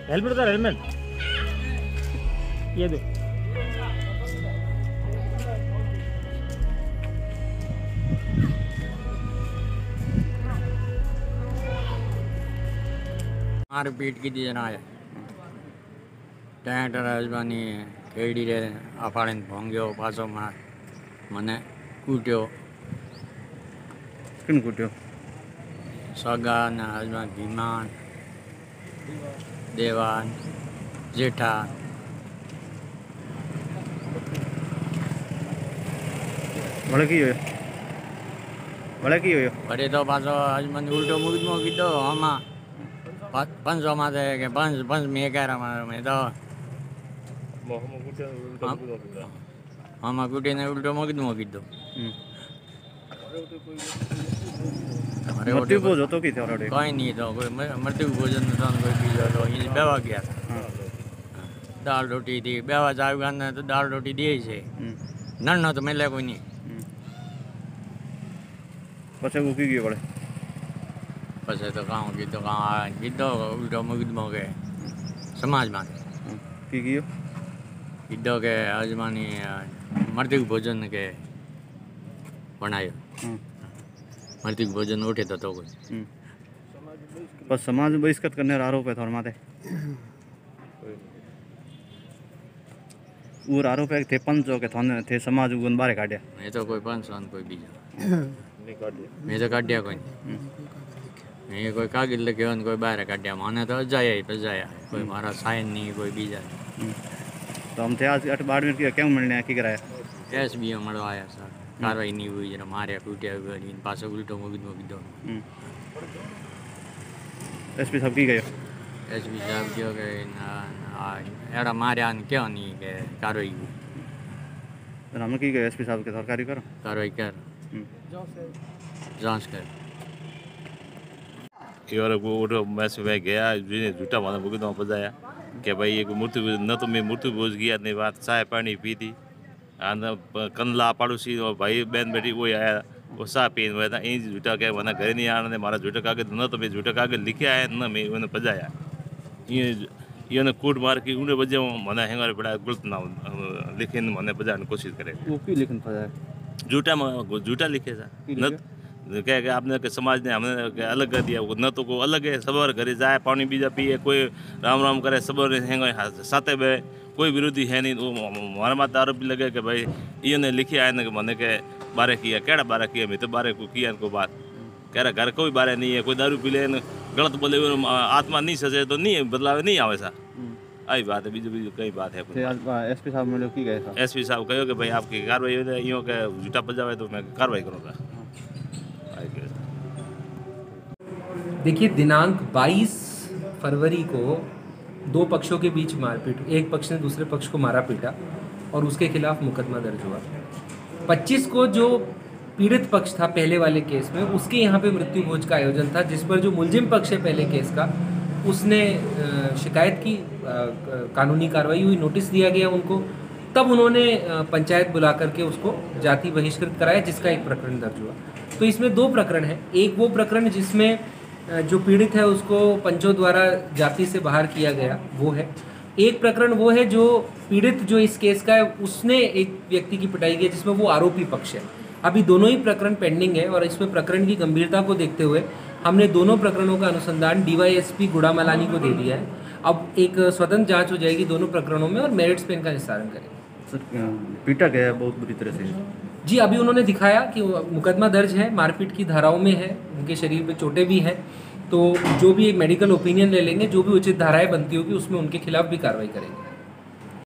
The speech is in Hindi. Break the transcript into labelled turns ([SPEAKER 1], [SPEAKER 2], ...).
[SPEAKER 1] हेलमेट उतार, हेलमेट ये दो।
[SPEAKER 2] मारपीट की जना है ट्रेक्टर हजबानी केड़ी रे अफाड़े भोंग्यो पाछो मने कूट्यो।
[SPEAKER 3] किन कूट्यो?
[SPEAKER 2] सगा ने हजबान भीमान देवान जेठा।
[SPEAKER 3] वळे की होयो? वळे की होयो?
[SPEAKER 2] वड़े तो पाछो हजबान उल्टो मुगदमो कीधो हमा 500 माथे के 5 में कह रहा मैं तो हमा कूटे ने उल्टो मुगदमो कीधो।
[SPEAKER 3] मृत्यु भोज હતો કે થયો?
[SPEAKER 2] कहीं नहीं तो कोई मृत्यु भोजन तो कोई बीजो तो ये बेवा गया था। दाल रोटी थी बेवा जाव गाने तो दाल रोटी दे छे नन्नो तो मिले कोई नहीं।
[SPEAKER 3] પછી ઉકી ગયો વળે?
[SPEAKER 2] પછી તો કીધો ઉલ્ટો મુગદમો કે સમાજમાં
[SPEAKER 3] की ગયો?
[SPEAKER 2] કીધો કે હજમાની મૃત્યુ ભોજન કે બનાવ્યો। मृत्यु भोजन उठे तो कोई
[SPEAKER 3] पर समाज बहिष्कृत करने आरोप है थोड़ा माथे और आरोप है थे पंच के थोने थे समाज उगन बारे काटिया।
[SPEAKER 2] मैं तो कोई पंच वन कोई बीजा मैं तो काटिया कोई नहीं। कोई कागज लगे कोई बाहर काटिया माने तो जाया ही पजाया कोई मारा साइन नहीं कोई बीजा।
[SPEAKER 3] तो हम थे आज 8 बाड़मेर की क्यों मिलने की कराया?
[SPEAKER 2] एस बी मरवाया सर कार्रवाई नहीं हुई जरा मारे कूटिया पास उल्टो मुगदमो कीधो।
[SPEAKER 3] एसपी साहब की गए?
[SPEAKER 2] एसपी साहब क्यों के एड़ा मारिया क्यों नहीं के कार्रवाई हुई।
[SPEAKER 3] हम की गए एसपी साहब के सरकारी करो
[SPEAKER 2] कार्रवाई कर जांच कर।
[SPEAKER 4] वो मैं सुबह गया झूठा माना मुकदमा बजाया कि भाई ये मृत्यु न तो मैं मृत्यु भोज गया नहीं बात चाय पानी पी थी कंदला पड़ोसी और भाई बहन बेटी वो आया वो सा पीन हुआ था इन झूठा क्या मना घर नहीं आने मारा झूठा कागज न तो मैं झूठा कागज लिखे आया न मैं उन्हें बजाया ये ने कूट मार के उन्हें बजे मना हैंगर बड़ा गलत ना लिखे मने बजाने की कोशिश करे।
[SPEAKER 3] वो की लिखन बजाया?
[SPEAKER 4] झूठा लिखे था न क्या कि आपने के समाज ने हमने अलग कर दिया न तो को अलग है सब घरे जाए पानी बीजा पिए कोई राम राम करे सब हैंगे साथे बे कोई विरोधी है नहीं। वो हमारे माता आरोप भी लगे कि भाई ये ने लिखे आए कि मैंने के बारे किया केड़ा बारे किया मैं तो बारे को किया इनको बात कह रहा घर कोई बारे नहीं है कोई दारू पी ले गलत बोले आत्मा नहीं सजे तो नहीं बदलाव नहीं आवे सा आई बात है बीजू कई बात है।
[SPEAKER 3] एसपी साहब मिले की गए?
[SPEAKER 4] एसपी साहब कहो कि भाई आपकी कार्रवाई हो यूँ के झूठा बजावे तो मैं कार्रवाई करूँगा।
[SPEAKER 5] देखिए दिनांक 22 फरवरी को दो पक्षों के बीच मारपीट एक पक्ष ने दूसरे पक्ष को मारा पीटा और उसके खिलाफ मुकदमा दर्ज हुआ। 25 को जो पीड़ित पक्ष था पहले वाले केस में उसके यहाँ पे मृत्यु भोज का आयोजन था जिस पर जो मुलजिम पक्ष है पहले केस का उसने शिकायत की कानूनी कार्रवाई हुई नोटिस दिया गया उनको तब उन्होंने पंचायत बुला करके उसको जाति बहिष्कृत कराया जिसका एक प्रकरण दर्ज हुआ। तो इसमें 2 प्रकरण हैं। एक वो प्रकरण जिसमें जो पीड़ित है उसको पंचों द्वारा जाति से बाहर किया गया वो है। एक प्रकरण वो है जो पीड़ित जो इस केस का है उसने एक व्यक्ति की पिटाई की जिसमें वो आरोपी पक्ष है। अभी दोनों ही प्रकरण पेंडिंग है और इसमें प्रकरण की गंभीरता को देखते हुए हमने दोनों प्रकरणों का अनुसंधान डीवाईएसपी गुड़ामलानी को दे दिया है। अब एक स्वतंत्र जांच हो जाएगी दोनों प्रकरणों में और मेरिट्स पे इनका निस्तारण करेंगे।
[SPEAKER 3] सर पीटा गया बहुत बुरी तरह से?
[SPEAKER 5] जी अभी उन्होंने दिखाया कि मुकदमा दर्ज है मारपीट की धाराओं में है उनके शरीर पे चोटें भी हैं तो जो भी एक मेडिकल ओपिनियन ले लेंगे जो भी उचित धाराएं बनती होगी उसमें उनके खिलाफ भी कार्रवाई करेंगे।